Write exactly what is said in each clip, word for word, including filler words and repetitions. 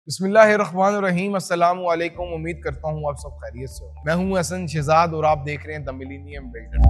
बिस्मिल्लाहिर्रहमानिर्रहीम, अस्सलामु अलैकुम। उम्मीद करता हूँ आप सब खैरियत से हो। मैं हूँ हसन शहजाद और आप देख रहे हैं द मिलेनियम बिल्डर।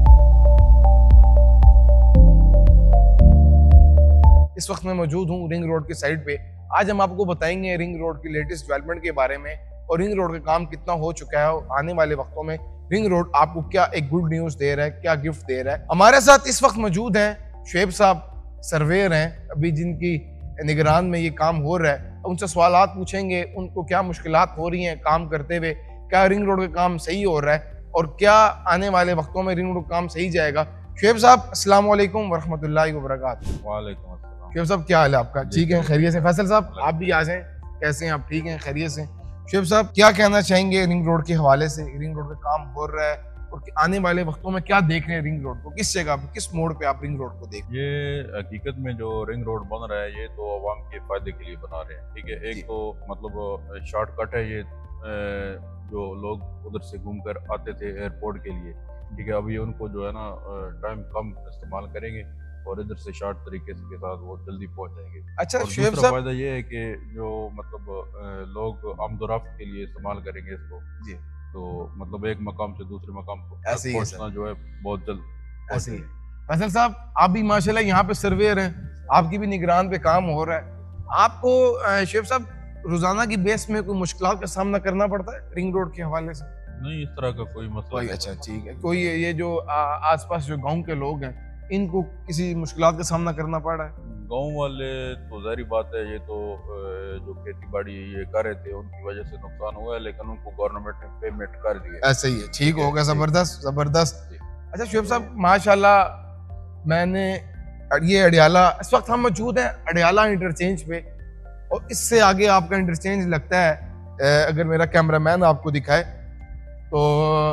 इस वक्त मैं मौजूद हूँ रिंग रोड की साइड पे। आज हम आपको बताएंगे रिंग रोड की लेटेस्ट डेवलपमेंट के बारे में और रिंग रोड का काम कितना हो चुका है और आने वाले वक्तों में रिंग रोड आपको क्या एक गुड न्यूज़ दे रहा है, क्या गिफ्ट दे रहा है। हमारे साथ इस वक्त मौजूद हैं शुएब साहब, सर्वेयर हैं अभी जिनकी निगरान में ये काम हो रहा है। उनसे सवालात पूछेंगे, उनको क्या मुश्किलात हो रही हैं काम करते हुए, क्या रिंग रोड का काम सही हो रहा है और क्या आने वाले वक्तों में रिंग रोड का काम सही जाएगा। शुएब साहब, अस्सलाम वालेकुम वरहमतुल्लाहि वबरकातुहू। वालेकुम अस्सलाम। शुएब साहब, क्या हाल है आपका? ठीक है, खैरियत से? फैसल साहब, आप भी आ जाएं। कैसे हैं आप? ठीक हैं, खैरियत से? शुएब साहब, क्या कहना चाहेंगे रिंग रोड के हवाले से? रिंग रोड का काम हो रहा है और आने वाले वक्तों में क्या देख रहे हैं रिंग रोड को? किस जगह पे, किस मोड़ पे आप रिंग रोड को देख? ये हकीकत में जो रिंग रोड बन रहा है ये तो अवाम के फायदे के लिए बना रहे हैं। ठीक है, एक तो मतलब शॉर्टकट है ये, जो लोग उधर से घूम कर आते थे एयरपोर्ट के लिए। ठीक है, अभी उनको जो है ना टाइम कम इस्तेमाल करेंगे और इधर से शॉर्ट तरीके के साथ वो जल्दी पहुंच जाएंगे। अच्छा, और शुएब दूसरा साहब, फायदा ये है कि जो मतलब लोग आमदोरफ्त के लिए इस्तेमाल करेंगे इसको, जी, तो मतलब एक मकाम से दूसरे मकाम को ऐसे ही है पहुंचना जो है बहुत जल्द ऐसे ही है। फैसल साहब, आप भी माशाल्लाह यहाँ पे सर्वेयर हैं, आपकी भी निगरान पे काम हो रहा है। आपको शुएब साहब रोजाना की बेस में कोई मुश्किलात का सामना करना पड़ता है रिंग रोड के हवाले से? नहीं, इस तरह का कोई मसला कोई? नहीं। अच्छा, ठीक है। कोई ये जो आसपास जो गांव के लोग हैं इनको किसी मुश्किलात का सामना करना पड़ रहा है? गांव वाले तो जाहिर बात है, ये तो जो खेती बाड़ी ये कर रहे थे उनकी वजह से नुकसान हुआ है, लेकिन उनको गवर्नमेंट ने पेमेंट कर दी है। ऐसे ही है, ठीक हो गया, जबरदस्त जबरदस्त। अच्छा शुएब साहब, माशाल्लाह मैंने ये अडियाला, इस वक्त हम मौजूद हैं अडियाला इंटरचेंज पे और इससे आगे आपका इंटरचेंज लगता है, अगर मेरा कैमरामैन आपको दिखाए तो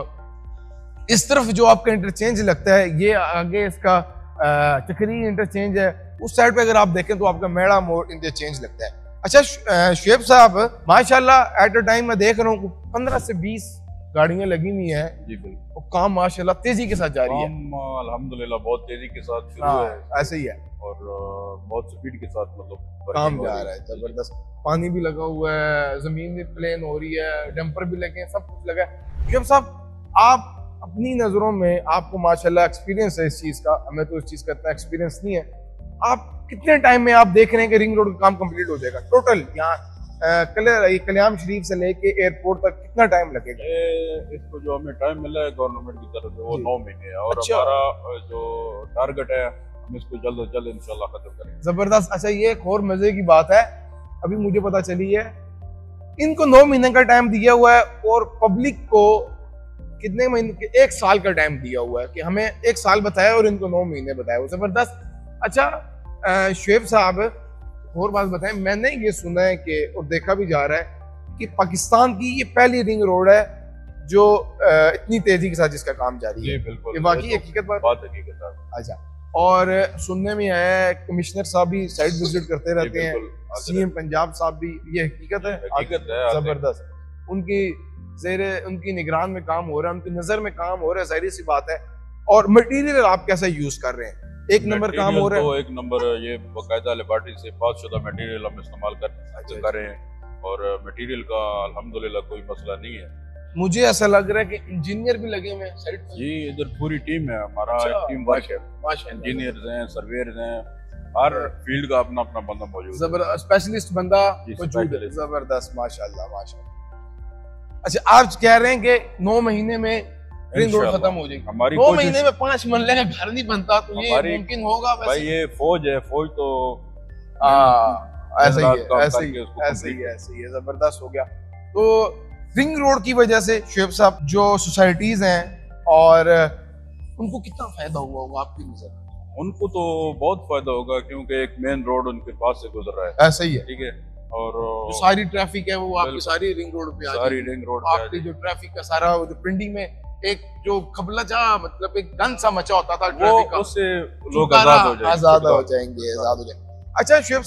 इस तरफ जो आपका इंटरचेंज लगता है ये आगे इसका चक्री इंटरचेंज है। उस साइड पे अगर आप देखें तो आपका मेड़ा मोड़ इंटरचेंज लगता है। अच्छा शुएब साहब, माशाल्लाह एट अ टाइम मैं देख रहा हूँ पंद्रह से बीस गाड़ियां लगी हुई हैं। जी बिल्कुल, और काम माशाल्लाह तेजी के साथ जारी है। अल्हम्दुलिल्लाह बहुत तेजी के साथ शुरू हाँ, है, ऐसे ही है और बहुत स्पीड के साथ मतलब काम जा रहा है, जबरदस्त। पानी भी लगा हुआ है, जमीन भी प्लेन हो रही है, डंपर भी लगे हैं, सब कुछ लगा है। शुएब साहब, आप अपनी नजरों में, आपको माशाल्लाह एक्सपीरियंस है इस चीज का, हमें तो इस चीज का इतना एक्सपीरियंस नहीं है, आप कितने टाइम में आप देख रहे हैं कि रिंग रोड का काम कंप्लीट हो जाएगा टोटल? यहाँ कल्याम शरीफ से लेके एयरपोर्ट तक कितना टाइम लगेगा? इसको जो हमें टाइम मिला है गवर्नमेंट की तरफ से वो नौ महीने है, और अच्छा। हमारा जो टारगेट है हम इसको जल्द से जल्द इंशाल्लाह खत्म करेंगे। जबरदस्त। अच्छा, ये एक और मजे की बात है, अभी मुझे पता चली है इनको नौ महीने का टाइम दिया हुआ है और पब्लिक को कितने महीने, एक साल का टाइम दिया हुआ है कि हमें एक साल बताया और इनको नौ महीने बताया। जबरदस्त। अच्छा शुएब साहब, और बात बताएं, मैंने ये सुना है कि और देखा भी जा रहा है कि पाकिस्तान की ये पहली रिंग रोड है जो इतनी तेजी के साथ जिसका काम जारी है। जी बिल्कुल, ये वाकई हकीकत बात बात हकीकत है। अच्छा, और सुनने में आया है कमिश्नर साहब भी साइड विजिट करते रहते हैं, सीएम पंजाब साहब भी, ये हकीकत है? हकीकत है। जबरदस्त। उनकी ज़ेरे उनकी निगरान में काम हो रहा है, उनकी नजर में काम हो रहा है, जाहिर सी बात है। और मटेरियल आप कैसा यूज कर रहे हैं? एक नंबर काम हो रहा है? तो एक नंबर, ये बाकायदा लेबॉरेटरी से पास शुदा मटेरियल हम इस्तेमाल कर कर रहे हैं और मटेरियल का अल्हम्दुलिल्लाह कोई मसला नहीं है। मुझे ऐसा लग रहा है कि इंजीनियर भी लगे हुए हैं साइड पे। जी, इधर पूरी टीम है, हमारा टीम वर्क है, इंजीनियर्स हैं, सर्वेयर्स हैं, हर फील्ड का अपना अपना बंदा मौजूद है, जबरदस्त स्पेशलिस्ट बंदा मौजूद है। जबरदस्त, माशाल्लाह माशाल्लाह। अच्छा, आप कह रहे हैं कि नौ महीने में रिंग रोड खत्म हो जाएगी? हमारी नौ महीने में पांच मरले का घर नहीं बनता, तो ये मुमकिन होगा? भाई ये फौज है, फौज तो ऐसे ही है, ऐसे ही ऐसे ही ऐसे ही है। जबरदस्त हो गया। तो रिंग रोड की वजह से शुएब साहब जो सोसाइटीज हैं और उनको कितना फायदा हुआ होगा आपकी नजर? उनको तो बहुत फायदा होगा क्योंकि एक मेन रोड उनके पास से गुजर रहा है। ऐसा ही है, ठीक है, और जो सारी ट्रैफिक है वो आपकी सारी रिंग रोड पे आ जाएगी। सारी रिंग रोड आपकी जो ट्रैफिक का सारा, जो पिंडी में एक जो खबलजा, मतलब एक गन सा मचा होता था ट्रैफिक का, उससे लोग आजाद हो जाएंगे, आजाद हो जाएंगे, आजाद हो जाएंगे। अच्छा शुएब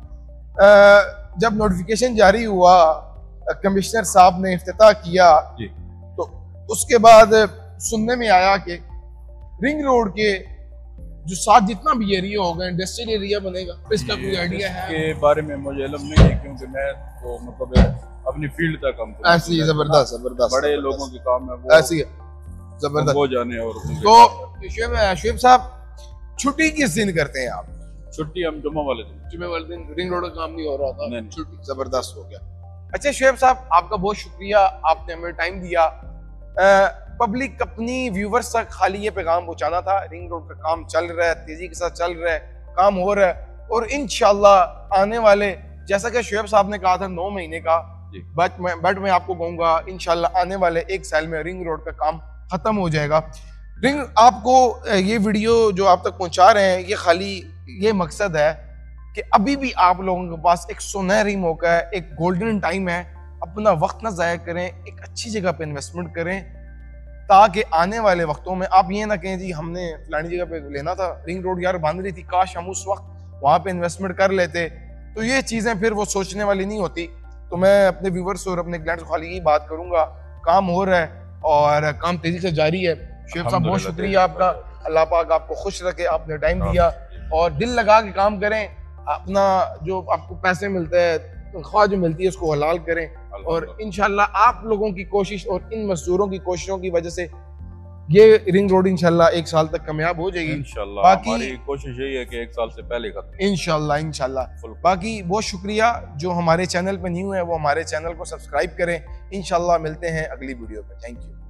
साहब, जब नोटिफिकेशन जारी हुआ, कमिश्नर साहब ने इफ्तिताह किया, तो उसके बाद सुनने में आया कि रिंग रोड के जो साथ जितना भी एरिया होगा इंडस्ट्रियल एरिया बनेगा, इसका कोई आइडिया है? के बारे में मुझे इल्म नहीं है, क्योंकि मैं तो मतलब अपनी फील्ड तक काम करता हूं। ऐसी जबरदस्त जबरदस्त बड़े लोगों के काम है वो, ऐसी जबरदस्त वो जाने। और तो शुएब शुएब साहब, छुट्टी किस दिन करते हैं आप? छुट्टी हम जुम्मा वाले दिन। जुम्मे वाले दिन रिंग रोड का काम नहीं हो रहा था, नहीं, नहीं। छुट्टी, जबरदस्त हो गया। अच्छा शुएब साहब, आपका बहुत शुक्रिया, आपने हमें टाइम दिया। पब्लिक अपनी व्यूवर्स तक खाली ये पैगाम पहुंचाना था, रिंग रोड का काम चल रहा है, तेजी के साथ चल रहा है, काम हो रहा है, और इंशाल्लाह आने वाले, जैसा कि शुएब साहब ने कहा था नौ महीने का, बट मैं बट मैं आपको कहूंगा इंशाल्लाह आने वाले एक साल में रिंग रोड का काम खत्म हो जाएगा। रिंग आपको ये वीडियो जो आप तक पहुंचा रहे हैं, ये खाली ये मकसद है कि अभी भी आप लोगों के पास एक सुनहरी मौका है, एक गोल्डन टाइम है, अपना वक्त ना ज़ाया करें, एक अच्छी जगह पे इन्वेस्टमेंट करें, ताकि आने वाले वक्तों में आप ये ना कहें जी हमने फलानी जगह पे लेना था, रिंग रोड यार बंद रही थी, काश हम उस वक्त वहाँ पे इन्वेस्टमेंट कर लेते। तो ये चीज़ें फिर वो सोचने वाली नहीं होती। तो मैं अपने व्यूवर्स और अपने क्लाइंट्स को खाली यही बात करूंगा, काम हो रहा है और काम तेजी से जारी है। शुएब साहब बहुत शुक्रिया आपका, अल्लाह पाक आपको खुश रखे, आपने टाइम दिया, और दिल लगा के काम करें, अपना जो आपको पैसे मिलते हैं, तनख्वाह जो मिलती है उसको हलाल करें, और इंशाल्लाह आप लोगों की कोशिश और इन मजदूरों की कोशिशों की वजह से ये रिंग रोड इंशाल्लाह एक साल तक कामयाब हो जाएगी। इंशाल्लाह बाकी हमारी कोशिश यही है कि एक साल से पहले खत्म। इंशाल्लाह इंशाल्लाह बाकी बहुत शुक्रिया, जो हमारे चैनल पे न्यू है वो हमारे चैनल को सब्सक्राइब करें। इंशाल्लाह मिलते हैं अगली वीडियो पे। Thank you.